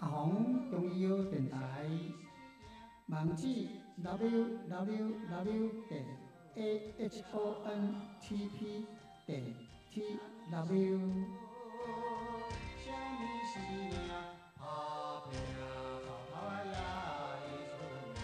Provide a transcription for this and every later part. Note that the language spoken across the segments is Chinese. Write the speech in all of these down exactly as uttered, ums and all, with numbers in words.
阿红中医药电台，网址 w w w 点 a h o n t p 点 t w。什么是命？打拼草头仔也会出名。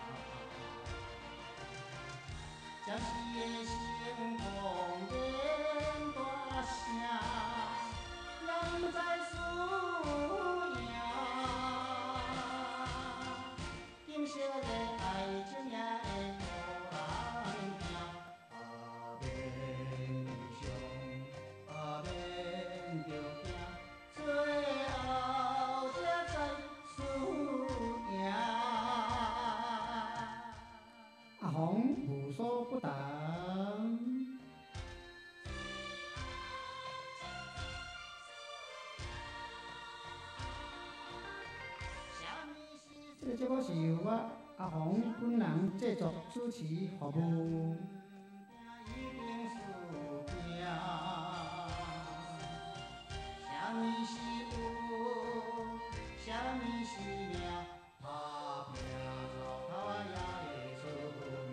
将士的成功言大声，人在输赢。金色的爱情也会互人惊。啊免悲伤，啊免着惊，最后才知输赢。阿红无所不谈。这个节目是由我阿红本人制作、主持、服务。什么是有？什么是命？打拼草头仔也会出名。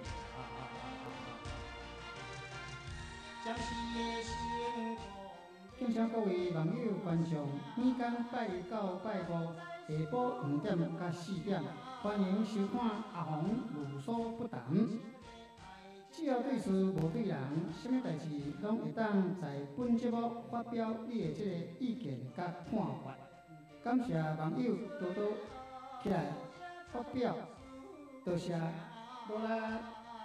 将士的成功。敬请各位网友观众，每天拜二到拜五下晡五点到四点，欢迎收看阿红无所不谈。只要对事无对人，什么代志拢会当在本节目发表你的这个意见甲看法。感谢网友多多起来发表，多谢多啦。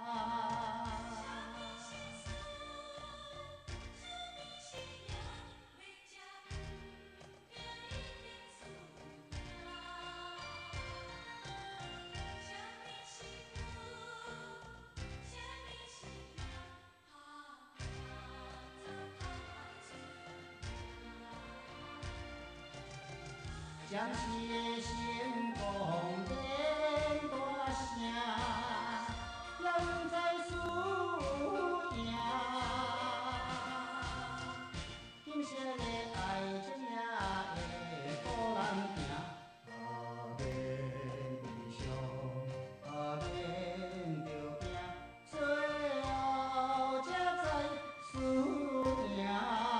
将士的成功言大声，人在输赢。金色的爱情也会互人惊。啊免悲伤，啊免着惊，最后才知输赢。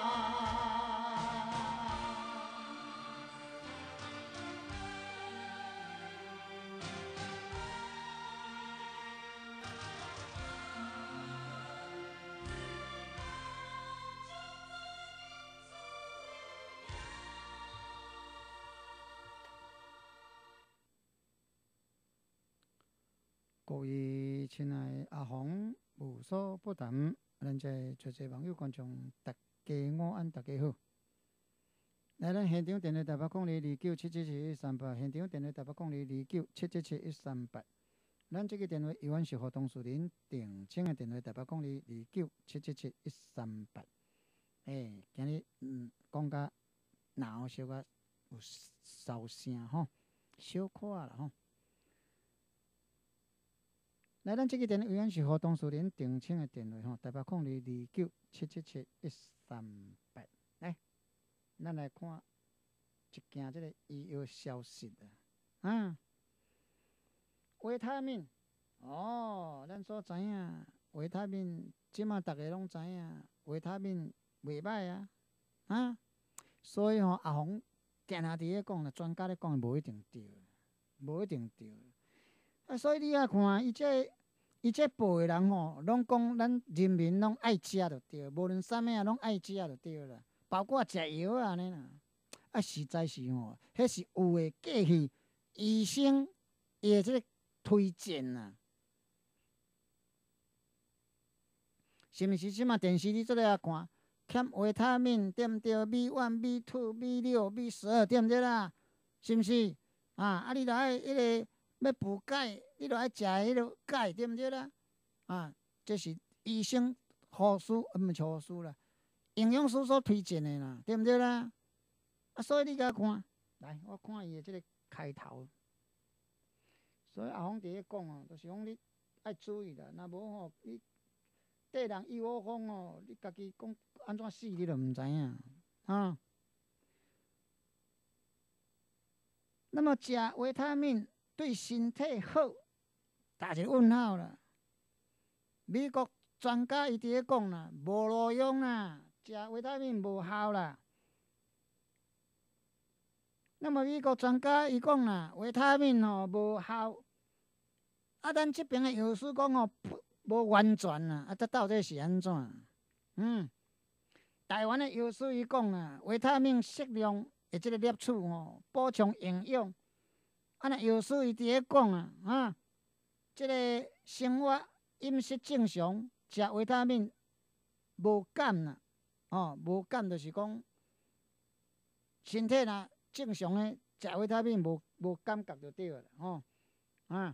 各位亲爱的阿红无所不谈，咱这全体网友观众，大家午安，大家好。来，咱现场电话台北空零二九七七七一三八，现场电话台北空零二九七七七一三八。咱这个电话永远是互当事人定请的电话台北空零二九七七七一三八。诶，今日嗯讲甲脑小可有烧声吼，小可啦吼。来，咱这个电话永远是互当事人定请的电话吼，台北空零二九七七七一三八。来，咱来看一件这个医药消息啊。啊，维他命哦，咱所知影，维他命即马逐个拢知影，维他命袂歹啊。啊，所以吼、哦，阿红定定伫咧讲啦，专家咧讲无一定对，无一定对。啊，所以你啊看，伊这伊这报诶人吼，拢讲咱人民拢爱食就对，无论啥物啊拢爱食就对啦，包括食药啊安尼啦。啊，实在是吼，迄是有诶过去医生伊诶即个推荐啦。是毋是即马电视你做咧啊看，欠维他命对毋对 ？B 一、B 二、B 六、B 十二对毋对啦？是毋是？啊，啊，你著爱迄个。要补钙，你著爱食迄个钙，对毋对啦？啊，这是医生、护士，啊，毋是护士啦，营养师所推荐的啦，对毋对啦？啊，所以你甲看，来，我看伊的即个开头。所以阿红伫咧讲哦，就是讲你爱注意啦，若无吼，你对人伊我讲哦，你家己讲安怎死，你著毋知影啊。 那么食维他命对身体好，打一个问号啦。美国专家伊伫咧讲啦，无路用啦，食维他命无效啦。那么美国专家伊讲啦，维他命吼无效，啊，咱这边的药师讲吼无完全啦，啊，这到底是安怎？嗯，台湾的药师伊讲啦，维他命适量的这个摄取吼，补充营养。啊，那药师伊伫咧讲啊，啊，这个生活饮食正常，食维他命无感啦，哦，无感就是讲身体若正常诶，食维他命无无感觉就对啦，吼、哦，啊，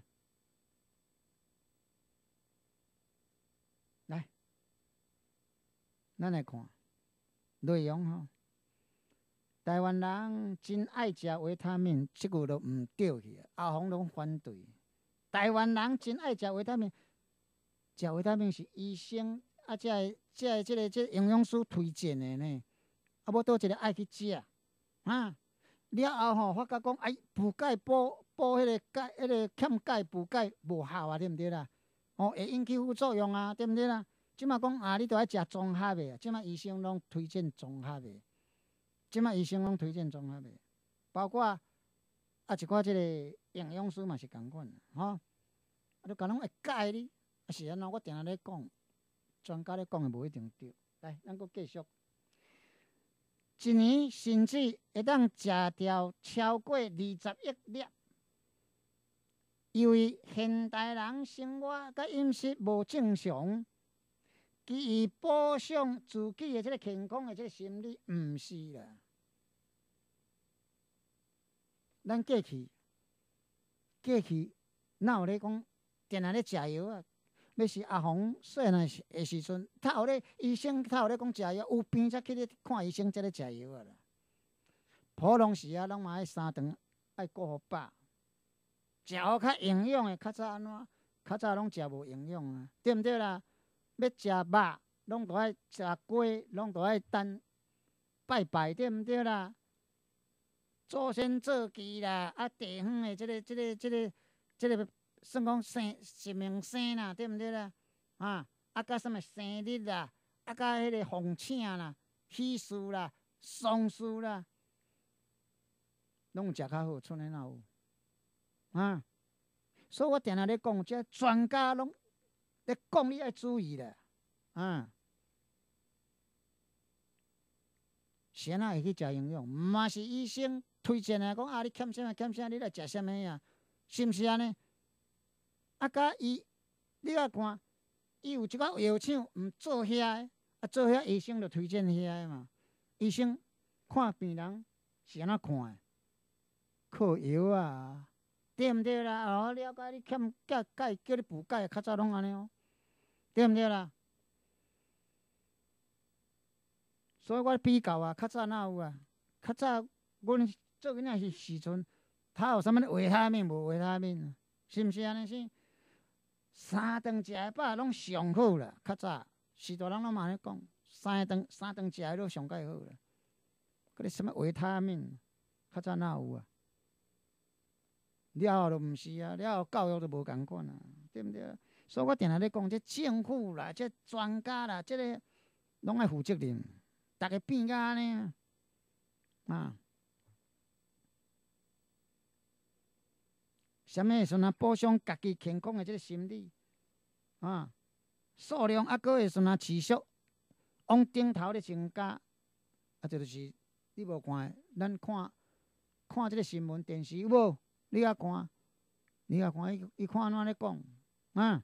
来，咱来看内容吼。台湾人真爱食维他命，即句都毋对去，阿红拢反对。台湾人真爱食维他命，食维他命是医生啊，即个即个即个即营养师推荐的呢。啊，无倒一个爱去食啊。了后吼，发觉讲哎，补钙补补迄个钙，迄、那个欠钙补钙无效啊，对毋对啦？哦，会引起副作用啊，对毋对啦？即马讲啊，你都爱食综合的，即马医生拢推荐综合的。即摆医生拢推荐综合的，包括啊一寡即个营养师嘛是共款吼，啊，都甲拢会教你，啊是安怎？我定定咧讲，专家咧讲的无一定对。来，咱阁继续，一年甚至会当食掉超过二十亿粒，因为现代人生活甲饮食无正常。基于保障自己的这个健康的这个心理，毋是啦。咱过去，过去哪有咧讲，定定咧食药啊？要是阿红细汉的时阵，他有咧医生，他有咧讲食药，有病才去咧看医生，才咧食药啊啦。普通时啊，拢嘛爱三顿爱顾好饱，食好较营养的，较早安怎？较早拢食无营养啊，对毋对啦？要食肉，拢都爱食鸡，拢都爱等拜拜，对毋对啦？祖先做祭啦，啊，地方的即、这个、即、这个、即、这个、即、这个，算讲生神明生啦，对毋对啦？啊，啊，甲什么生日啦，啊，甲迄个奉请啦、喜事啦、丧事啦，拢有食较好，剩诶哪有？啊，所以我定定咧讲，即专家拢。咧讲你爱注意咧，啊，是安怎会去食营养？嘛是医生推荐诶，讲啊，你欠啥欠啥，你来食啥物啊？是毋是安尼？啊，甲伊，你来看，伊有一寡药厂毋做遐诶，啊，做遐医生就推荐遐诶嘛。医生看病人是安怎看诶？靠药啊，对毋对啦？哦，了解你欠钙钙，叫你补钙，较早拢安尼哦。对毋对啦？所以我比较啊，较早哪有啊？较早阮做囡仔时时阵，他有啥物维他命无维他命啊？是毋是安尼先？三顿食会饱拢上好啦。较早许多人拢嘛安尼讲，三顿三顿食诶都上介好啦。嗰啲啥物维他命，较早哪有啊？了后就毋是啊，了后教育就无共款啊，对毋对？所以我定定咧讲，这政府啦，这专家啦，这个拢爱负责任。逐个变甲安尼啊！啥物会时阵保障家己健康的这个心理啊？数量还阁会时阵持续往顶头咧增加，啊，这就是你无看，咱看看这个新闻电视有无？你啊看，你啊看，伊伊看安怎咧讲啊？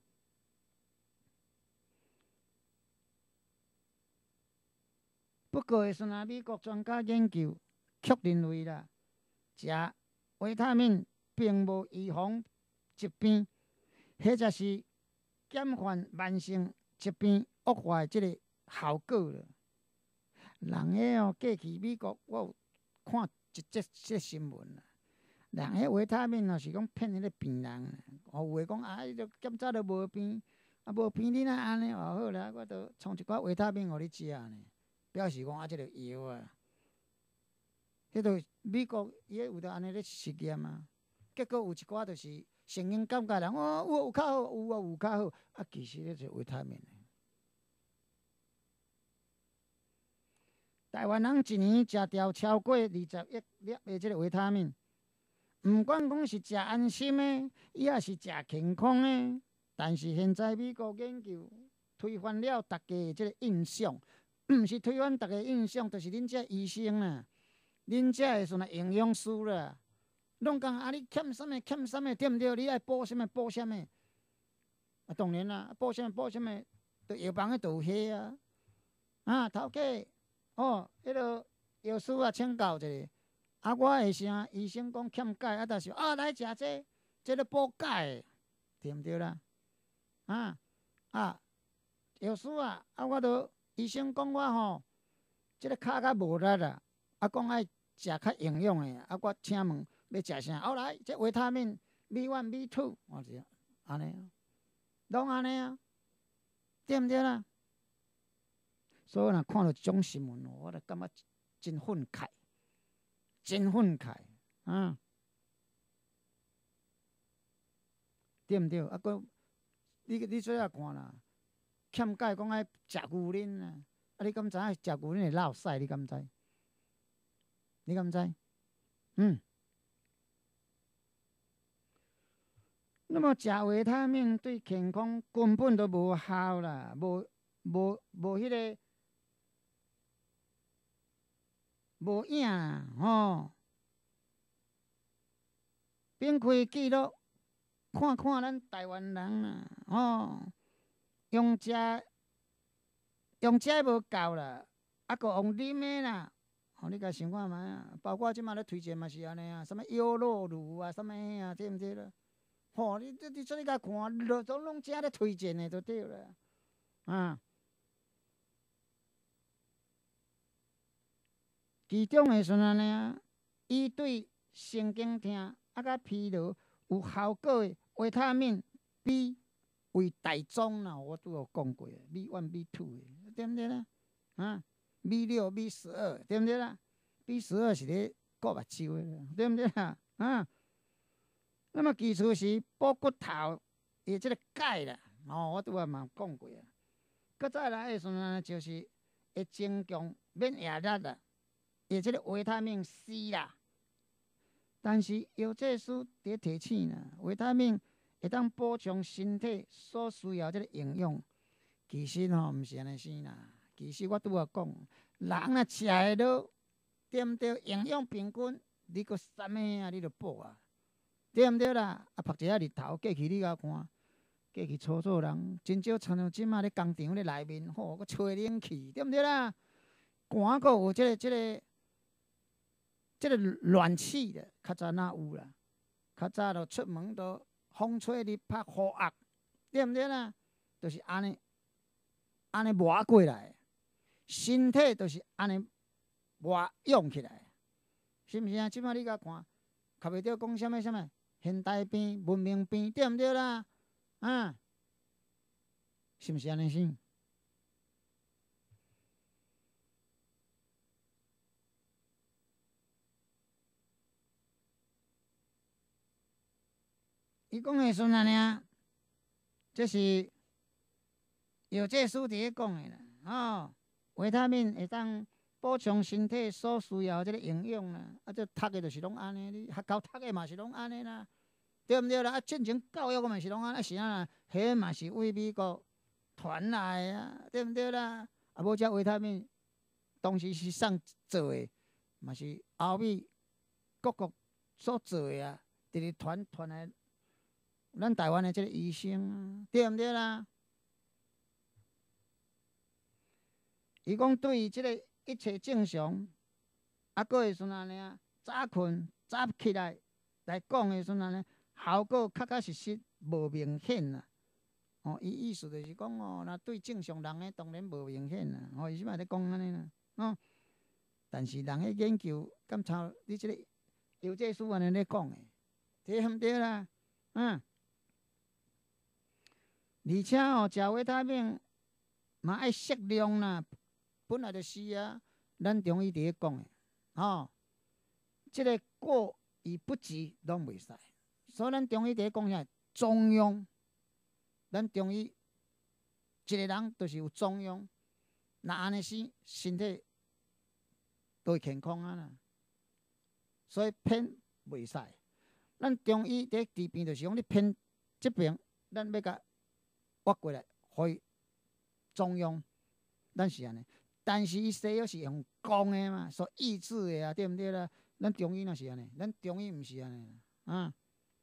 不过会时阵，美国专家研究确认为啦，食维他命并无预防疾病，或者是减缓慢性疾病恶化的即个效果了。人个哦，过去美国我有看一则即个新闻啦，人个维他命哦是讲骗迄个病人，哦有诶讲啊，伊着检查着无病，啊无病你若安尼哦好啦，我着创一寡维他命互你食呢。表示讲啊，即个药啊， 迄个美国伊个有得安尼咧实验啊，结果有一寡就是成因感觉人哦，有有较好，有啊有较好，啊其实迄是维他命。台湾人一年食掉超过二十亿粒的即个维他命，毋管讲是食安心的，伊也是食健康的。但是现在美国研究推翻了大家的即个印象，毋是推翻大家印象，就是恁遮医生啦，恁遮的像营养师啦，拢讲啊你欠啥物欠啥物，对毋对？你爱补啥物补啥物。啊，当然啦，补啥物补啥物，着药房诶就有迄啊。啊，头家。哦，迄个药师啊，请教一下。啊，我会啥？医生讲欠钙，啊，但是啊，来食这，这个补钙，对毋对啦？啊啊，药师啊，啊，我都医生讲我吼，这个骹较无力啦，啊，讲爱食较营养的，啊，我请问要食啥？后来这维他命 B 一 B 二，我是安尼，拢安尼啊，对毋对啦？所以若看到这种新闻，我就感觉真愤慨，真愤慨啊！对毋对？啊，佮你你做下看啦，欠钙讲爱食牛奶啊，啊，你敢知影食牛奶会落屎？你敢知？你敢知？嗯。那么食维他命对健康根本都无效啦，无无无迄个。无影啦，吼！免开记录，看看咱台湾人啦，吼！用食用食无够啦，啊，搁用啉的啦。吼，你甲想看觅啊？包括即马咧推荐嘛是安尼啊，什物优酪乳啊，什物迄啊，对毋对啦？吼，你你你做你甲看，落种拢正咧推荐的就对啦，啊。其中的是安尼啊，伊对神经痛啊甲疲劳有效果的维他命 B 为大宗啦，我拄有讲过 ，B 一 B 二 的，对毋对啦？啊 ，B 六 B 十二，对毋对啦 ？B 十二是咧顾目睭的，对毋对啦？啊，那么其次是补骨头的即个钙啦，哦，我拄啊嘛讲过啊。搁再来的时阵就是会增强免疫力啦。也即个维他命 C 啦，但是药剂师伫提醒啦，维他命会当补充身体所需要即个营养。其实吼，毋是安尼生啦。其实我拄啊讲，人若食会落，对毋对？营养平均，你搁啥物啊？你著补啊，对毋对啦？啊，晒一下日头，过去你甲看，过去粗糙人真少像像即马咧工厂咧内面，吼，搁吹冷气，对毋对啦？寒搁有即个即个。即个暖气的，较早哪有啦？较早就出门都风吹日晒雨压，对毋对啦？就是安尼，安尼磨过来，身体就是安尼磨用起来，是毋是啊？即摆你甲看，较袂着讲啥物啥物现代病、文明病，对毋对啦？啊，是毋是安尼先？伊讲的时阵尔，这是药剂师伫咧讲的啦。哦，维他命会当补充身体所需要即个营养啦。啊，这读的就是拢安尼，你学校读的嘛是拢安尼啦，对毋对啦？啊，进前教育嘛是拢安尼，是安啦，迄嘛是为美国传来啊，对毋对啦？啊，无遮维他命当时是上做的，嘛是欧美各国所做的啊，直直传传来。咱台湾的即个医生啊，对毋对啦？伊讲对即个一切正常，啊，佫会算安尼啊，早困早起来来讲的算安尼，效果确确实实无明显啦。哦，伊意思就是讲哦，若对正常人诶，当然无明显啦。哦，伊即摆咧讲安尼啦，哦。但是人迄研究，敢抄你即个药剂师安尼咧讲诶，对毋对啦？嗯。而且吼，食维他命嘛爱适量啦，本来就是啊，咱中医伫咧讲诶，吼， 即个过与不及拢袂使。所以咱中医伫咧讲啥？中庸。咱中医一个人就是有中庸，那安尼生身体都会健康啊啦。所以偏袂使。咱中医伫治病就是讲你偏即边，咱要甲挖过来，互伊中庸，咱是安尼。但是伊西药是用讲的嘛，所抑制的啊，对毋对啦？咱中医若是安尼，咱中医毋是安尼啊。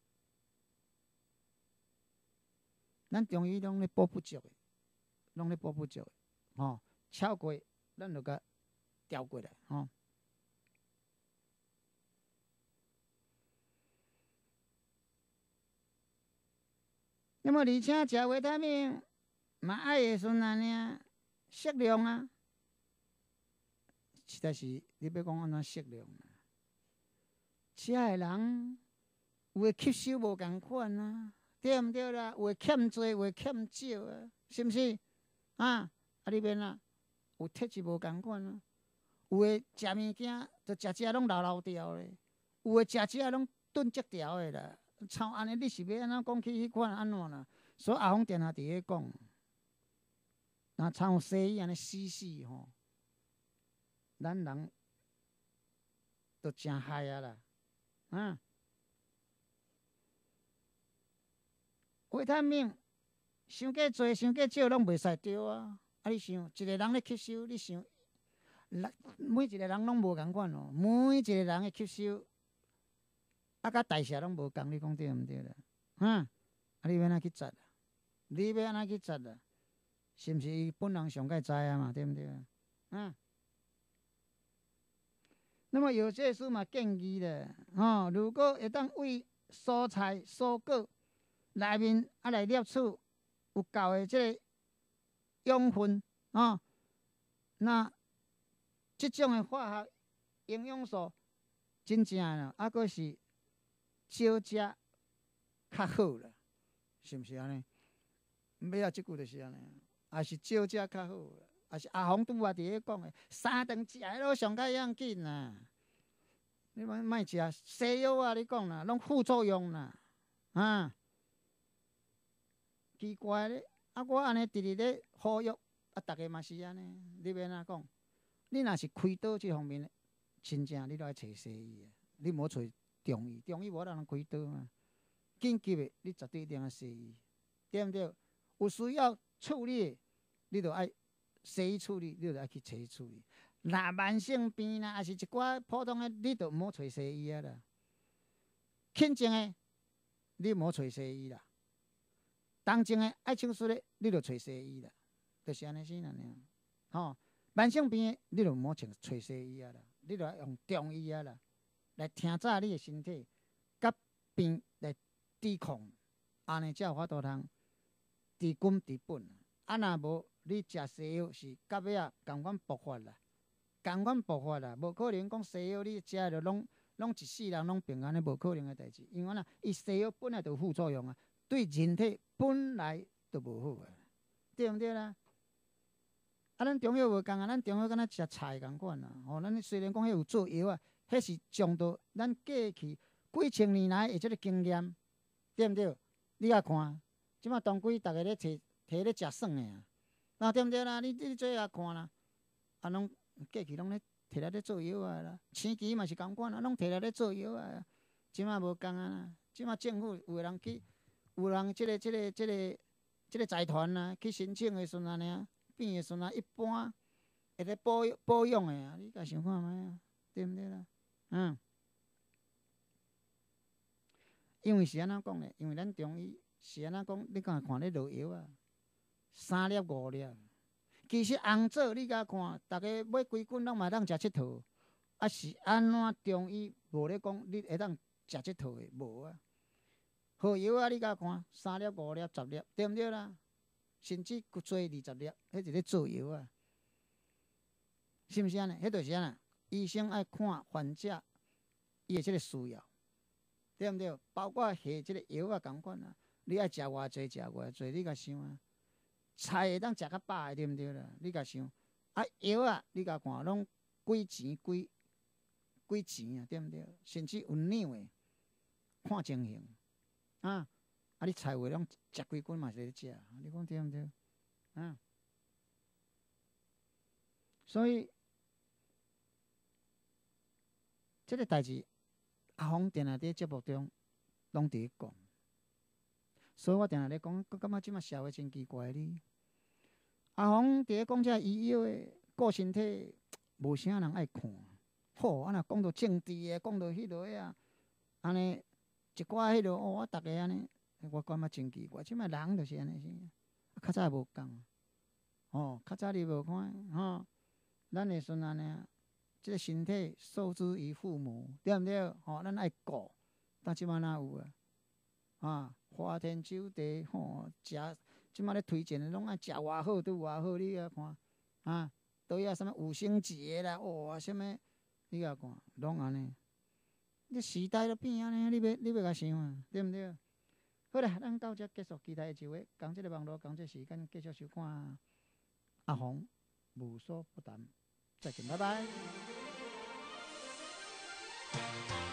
咱中医拢咧补不足的，拢咧补不足的，吼，超过咱就甲调过来，吼。那么而且食维他命嘛爱的时阵安尼适量啊，实在是你要讲安怎适量啊？吃的人有诶吸收无共款啊，对毋对啦？有诶欠多，有诶欠少啊，是毋是？啊，啊你免啊，有体质无共款啊，有诶食物件就食食拢老老调咧，有诶食食拢顿足调诶啦。操安尼你是要安怎讲起迄款安怎啦？所以阿峰定下伫咧讲，若像西医安尼死死吼，咱人都真害啊啦，啊！维他命伤过多、伤过少拢袂使对啊！啊，你想一个人咧吸收，你想，每一个人拢无共款哦，每一个人诶吸收。啊，甲代谢拢无共，你讲对毋对啦？啊，啊，你要安怎去摘啊？你要安怎去摘啊？是毋是伊本人上该知啊嘛？对毋对啊？啊，那么有些书嘛建议咧，吼，如果会当为蔬菜、蔬果内面啊来摄取有够的即个养分，哦，那即种的化学营养素真正啦，啊，阁是。少食较好啦，是毋是安尼？尾仔即句就是安尼，也是少食较好啦，也是阿峰拄仔伫咧讲的，三顿食迄落上较要紧啦。你莫莫食西药啊！你讲啦，拢副作用啦，啊！奇怪咧，啊！我安尼直直咧服药，啊！逐个嘛是安尼，你要安怎讲？你若是开刀即方面的，真正你都爱找西医啊，你莫找。中医，中医无人开刀嘛，紧急的你绝对一定要西医，对毋对？有需要处理，你就爱西医处理，你就爱去找伊处理。若慢性病啦，还是一寡普通的，你就毋好找西医啊啦。轻症的，你毋好找西医啦；重症的爱手术的，你就找西医啦，就是安尼先啦。吼，慢性病的，你就毋好找找西医啊啦，你就用中医啊啦。来听早你的身体，甲病来抵抗，安尼才有法度通治根治本。啊，若无你食西药是到尾啊，共款爆发啦，共款爆发啦，无可能讲西药你食着拢拢一世人拢平安的，无可能的代志。因为呐，伊西药本来就有副作用啊，对人体本来就无好啊，对毋对啦？啊，咱中药无共啊，咱中药敢若食菜共款啦。吼，咱虽然讲迄有做药啊。迄是将到咱过去几千年来的即个经验，对毋对？你啊看，即马当归逐个咧摕摕咧食爽的啊，啊对毋对啦？你你做下看啦，啊拢过去拢咧摕来咧做药啊啦，青旗嘛是共款啊，拢摕来咧做药啊。即马无共啊啦，即马政府有人去，有人即、这个即、这个即、这个即、这个财团啊，去申请的时阵安尼啊，变的时阵啊，一般会咧保保养的啊，你家想看觅啊，对毋对啦？嗯，因为是安怎讲咧？因为咱中医是安怎讲？你敢看咧落药啊，三粒五粒，其实红枣你甲看，逐个买规斤拢嘛当食七套，啊是安怎中医无咧讲你会当食七套的？无啊，好药啊你甲看，三粒五粒十粒，对毋对啦？甚至佫做二十粒，迄是咧做药啊，是毋是安尼？迄就是安尼。医生爱看患者伊的即个需要，对毋对？包括下即个药啊，共款啊。你爱食偌济，食偌济，你甲想啊。菜会当食较饱的，对毋对啦？你甲想啊，药啊，你甲看拢几钱几几钱啊，对毋对？甚至有两个看情形啊，啊，你菜话拢食几斤嘛是咧食，你讲对毋对？啊，所以即个代志，阿峰定定伫节目中拢伫咧讲，所以我定定咧讲，我感觉即马社会真奇怪哩。阿峰伫咧讲遮医药诶顾身体，无啥人爱看。吼，啊若讲到政治诶，讲到迄落啊，安尼一寡迄落哦，我逐个安尼，我感觉真奇怪。即摆人就是安尼是，啊较早无共，吼，较早你无看吼，咱诶孙安尼啊，即个身体受之于父母，对毋对？吼，咱爱顾，但即摆哪有啊？啊，花天酒地，吼，食即摆咧推荐诶，拢爱食偌好，拄偌好，你遐看啊，都要什么五星级诶啦，哇，什么？你甲看，拢安尼。你时代都变安尼，你要你要甲想啊，对毋对？好啦，咱到遮结束，期待下一回，共即个网络，共即个时间继续收看阿红无所不谈。再见，拜拜。